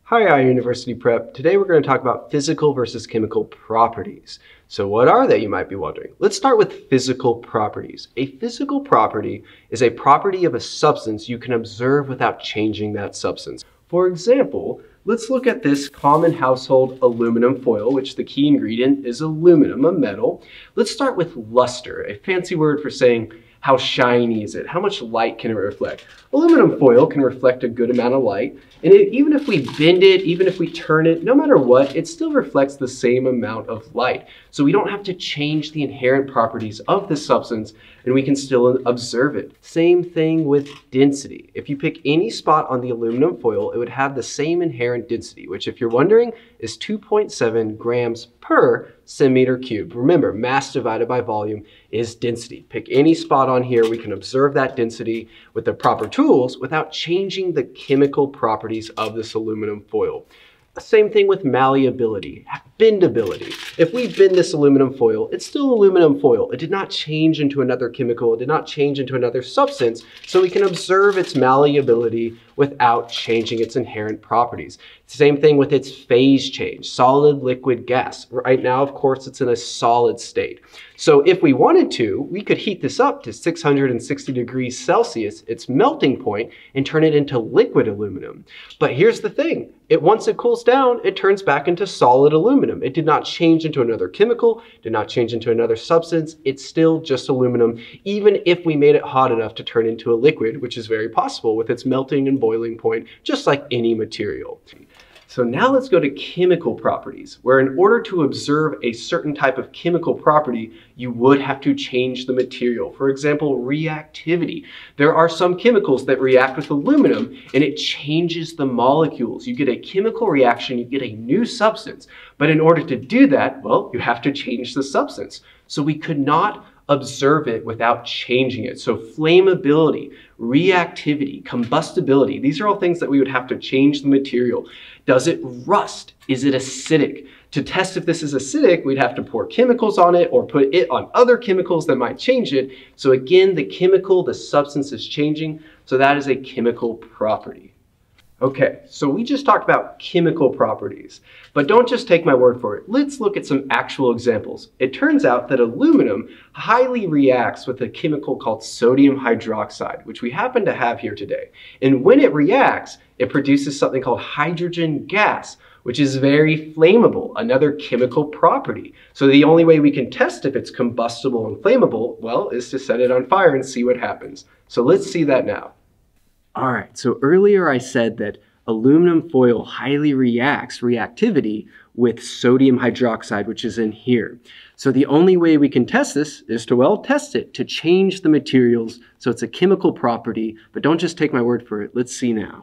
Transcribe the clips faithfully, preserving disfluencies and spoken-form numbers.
Hi, iUniversity Prep. Today we're going to talk about physical versus chemical properties. So what are they, you might be wondering? Let's start with physical properties. A physical property is a property of a substance you can observe without changing that substance. For example, let's look at this common household aluminum foil, which the key ingredient is aluminum, a metal. Let's start with luster, a fancy word for saying how shiny is it? How much light can it reflect? Aluminum foil can reflect a good amount of light, and it, even if we bend it, even if we turn it, no matter what, it still reflects the same amount of light. So we don't have to change the inherent properties of the substance, and we can still observe it. Same thing with density. If you pick any spot on the aluminum foil, it would have the same inherent density, which, if you're wondering, is two point seven grams per centimeter cubed. Remember, mass divided by volume is density. Pick any spot on here, we can observe that density with the proper tools without changing the chemical properties of this aluminum foil. Same thing with malleability, bendability. If we bend this aluminum foil, it's still aluminum foil. It did not change into another chemical, it did not change into another substance, so we can observe its malleability without changing its inherent properties. Same thing with its phase change, solid, liquid, gas. Right now, of course, it's in a solid state. So if we wanted to, we could heat this up to six hundred sixty degrees Celsius, its melting point, and turn it into liquid aluminum. But here's the thing, it, once it cools down, it turns back into solid aluminum. It did not change into another chemical, did not change into another substance. It's still just aluminum, even if we made it hot enough to turn into a liquid, which is very possible with its melting and boiling point, just like any material. So now let's go to chemical properties, where in order to observe a certain type of chemical property, you would have to change the material. For example, reactivity. There are some chemicals that react with aluminum and it changes the molecules. You get a chemical reaction, you get a new substance. But in order to do that, well, you have to change the substance. So we could not observe it without changing it. So flammability, reactivity, combustibility, these are all things that we would have to change the material. Does it rust? Is it acidic? To test if this is acidic, we'd have to pour chemicals on it or put it on other chemicals that might change it. So again, the chemical, the substance is changing. So that is a chemical property. Okay, so we just talked about chemical properties, but don't just take my word for it. Let's look at some actual examples. It turns out that aluminum highly reacts with a chemical called sodium hydroxide, which we happen to have here today. And when it reacts, it produces something called hydrogen gas, which is very flammable, another chemical property. So the only way we can test if it's combustible and flammable, well, is to set it on fire and see what happens. So let's see that now. All right, so earlier I said that aluminum foil highly reacts, reactivity, with sodium hydroxide, which is in here. So the only way we can test this is to, well, test it, to change the materials. So it's a chemical property, but don't just take my word for it. Let's see now.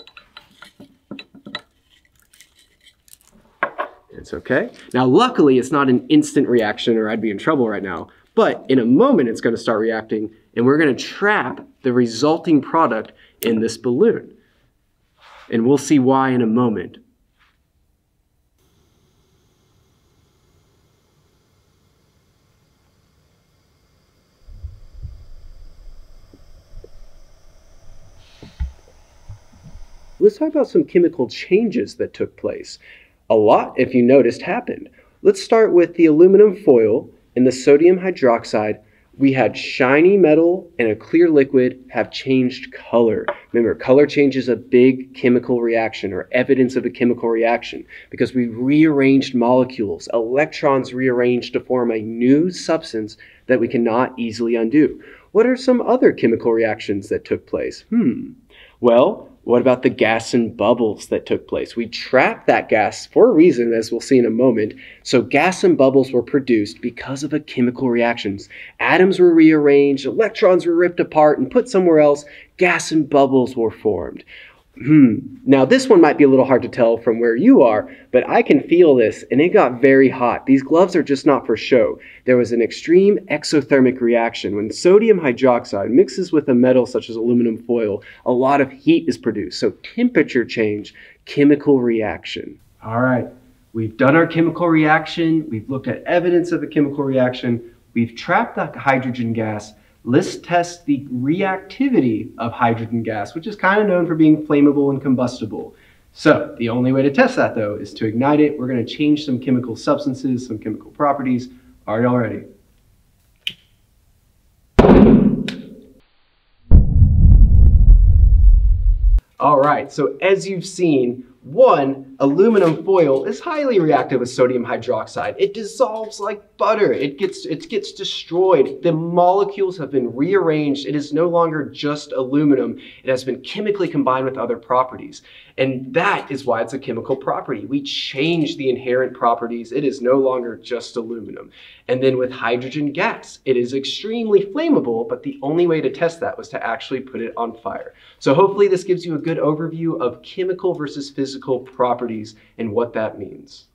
It's okay. Now, luckily, it's not an instant reaction or I'd be in trouble right now, but in a moment, it's going to start reacting and we're going to trap the resulting product in this balloon. And we'll see why in a moment. Let's talk about some chemical changes that took place. A lot, if you noticed, happened. Let's start with the aluminum foil and the sodium hydroxide. We had shiny metal and a clear liquid have changed color. Remember, color change is a big chemical reaction or evidence of a chemical reaction because we rearranged molecules, electrons rearranged to form a new substance that we cannot easily undo. What are some other chemical reactions that took place? Hmm, well, what about the gas and bubbles that took place? We trapped that gas for a reason, as we'll see in a moment. So gas and bubbles were produced because of a chemical reactions. Atoms were rearranged, electrons were ripped apart and put somewhere else. Gas and bubbles were formed. Hmm. Now this one might be a little hard to tell from where you are, but I can feel this and it got very hot. These gloves are just not for show. There was an extreme exothermic reaction. When sodium hydroxide mixes with a metal such as aluminum foil, a lot of heat is produced. So temperature change, chemical reaction. All right, we've done our chemical reaction. We've looked at evidence of a chemical reaction. We've trapped the hydrogen gas. Let's test the reactivity of hydrogen gas, which is kind of known for being flammable and combustible. So the only way to test that, though, is to ignite it. We're going to change some chemical substances, some chemical properties. Are y'all ready? All right, so as you've seen, one, aluminum foil is highly reactive with sodium hydroxide. It dissolves like butter. It gets, it gets destroyed. The molecules have been rearranged. It is no longer just aluminum. It has been chemically combined with other properties. And that is why it's a chemical property. We change the inherent properties. It is no longer just aluminum. And then with hydrogen gas, it is extremely flammable, but the only way to test that was to actually put it on fire. So hopefully this gives you a good overview of chemical versus physical properties and what that means.